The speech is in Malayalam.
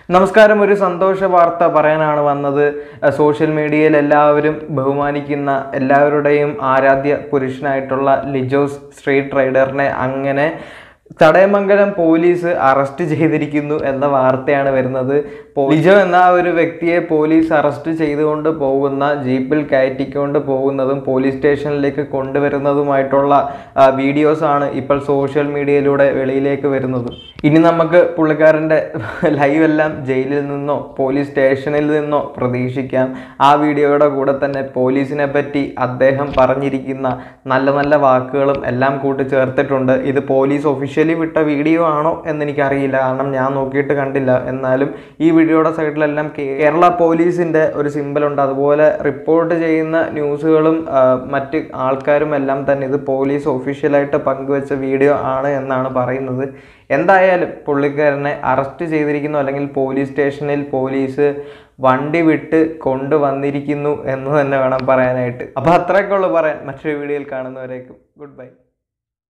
നമസ്കാരം. ഒരു സന്തോഷ വാർത്ത പറയാനാണ് വന്നത്. സോഷ്യൽ മീഡിയയിൽ എല്ലാവരും ബഹുമാനിക്കുന്ന എല്ലാവരുടെയും ആരാധ്യ പുരുഷനായിട്ടുള്ള ലിജോസ് സ്ട്രീറ്റ് റൈഡറിനെ അങ്ങനെ ചടയമംഗലം പോലീസ് അറസ്റ്റ് ചെയ്തിരിക്കുന്നു എന്ന വാർത്തയാണ് വരുന്നത്. ലിജോ എന്ന ഒരു വ്യക്തിയെ പോലീസ് അറസ്റ്റ് ചെയ്തുകൊണ്ട് പോകുന്ന ജീപ്പിൽ കയറ്റിക്കൊണ്ട് പോകുന്നതും പോലീസ് സ്റ്റേഷനിലേക്ക് കൊണ്ടുവരുന്നതുമായിട്ടുള്ള വീഡിയോസാണ് ഇപ്പോൾ സോഷ്യൽ മീഡിയയിലൂടെ വെളിയിലേക്ക് വരുന്നത്. ഇനി നമുക്ക് പുള്ളിക്കാരൻ്റെ ലൈവ് എല്ലാം ജയിലിൽ നിന്നോ പോലീസ് സ്റ്റേഷനിൽ നിന്നോ പ്രതീക്ഷിക്കാം. ആ വീഡിയോയുടെ കൂടെ തന്നെ പോലീസിനെ പറ്റി അദ്ദേഹം പറഞ്ഞിരിക്കുന്ന നല്ല നല്ല വാക്കുകളും എല്ലാം കൂട്ടിച്ചേർത്തിട്ടുണ്ട്. ഇത് പോലീസ് ഒഫീഷ്യലി വിട്ട വീഡിയോ ആണോ എന്നെനിക്കറിയില്ല, കാരണം ഞാൻ നോക്കിയിട്ട് കണ്ടില്ല. എന്നാലും ഈ വീഡിയോയുടെ സൈഡിലെല്ലാം കേരള പോലീസിൻ്റെ ഒരു സിമ്പലുണ്ട്. അതുപോലെ റിപ്പോർട്ട് ചെയ്യുന്ന ന്യൂസുകളും മറ്റ് ആൾക്കാരും എല്ലാം തന്നെ ഇത് പോലീസ് ഒഫീഷ്യലായിട്ട് പങ്കുവെച്ച വീഡിയോ ആണ് എന്നാണ് പറയുന്നത്. എന്തായാലും പുള്ളിക്കാരനെ അറസ്റ്റ് ചെയ്തിരിക്കുന്നു, അല്ലെങ്കിൽ പോലീസ് സ്റ്റേഷനിൽ പോലീസ് വണ്ടി വിട്ട് കൊണ്ടുവന്നിരിക്കുന്നു എന്ന് തന്നെ വേണം പറയാനായിട്ട്. അപ്പോൾ അത്രയൊക്കെ ഉള്ളൂ പറയാൻ. മറ്റൊരു വീഡിയോയിൽ കാണുന്നവരേക്കും ഗുഡ് ബൈ.